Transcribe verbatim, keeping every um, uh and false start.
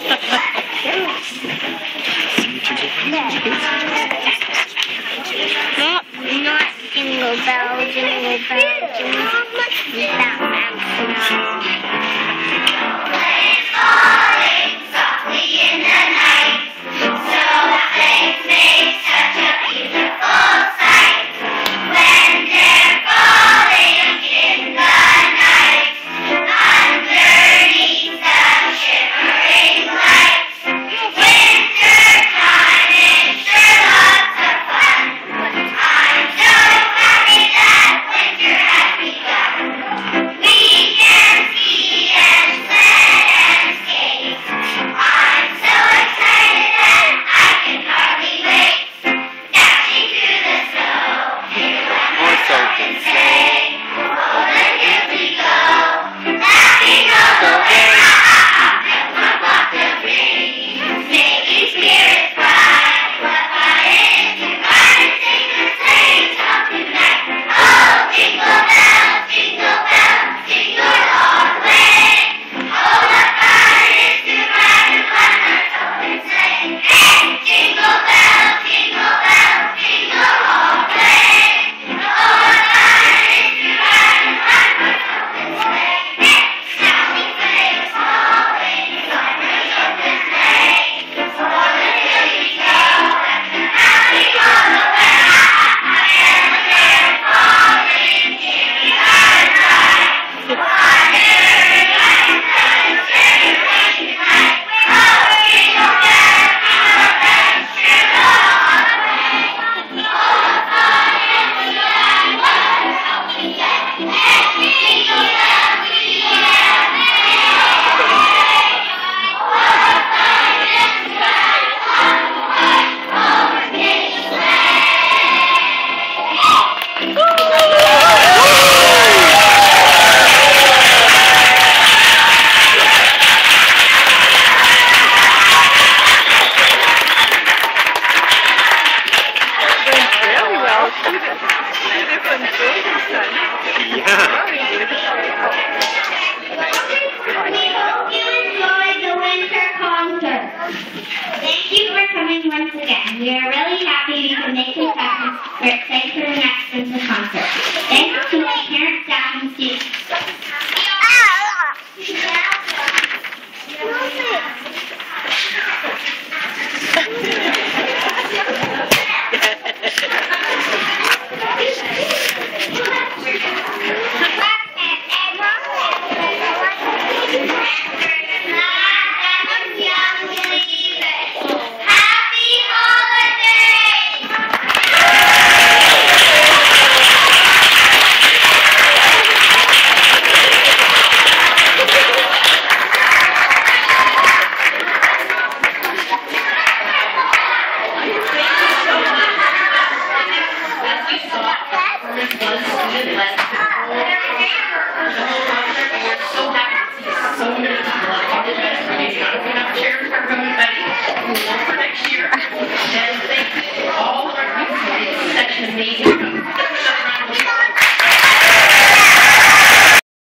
Not, not jingle bell, jingle bell, jingle bell, falling softly in the night. Snowflakes make such a beautiful sight when they're falling in the night underneath the shimmering light. Winter time is sure lots of fun. I'm so happy that winter has begun. We can ski and sled and skate. I'm so excited that I can hardly wait. Dashing through the snow, hear one more soul can say. Over the hills we go, laughing all the way. And one block of rain, making spirits bright. What fun it is to ride and sing the sleigh song tonight. Oh, jingle bells, jingle bells, jingle all the way. Oh, what fun it is to ride in one horse open sleigh. Hey, jingle bells, jingle bells, jingle all the way. Oh, what fun it is to ride in one horse open sleigh. Hey, dashing flames falling, slumbering open sleigh. Over the hills we go, laughing all the way. And they're falling, giving our life. Water and sunshine rain tonight. Oh, jingle bells, jingle bells, jingle all the way. Oh, what fun it is to ride in one horse open sleigh. Hey, jingle bells, jingle bells, jingle all the way. Oh, what fun it is to ride in one horse open sleigh. Very well. Different circumstances. Yeah. We hope you enjoyed the winter concert. Thank you for coming once again. We are really happy you could make this happen. We're excited for the next winter concert. Thanks to my parents, staff, and students.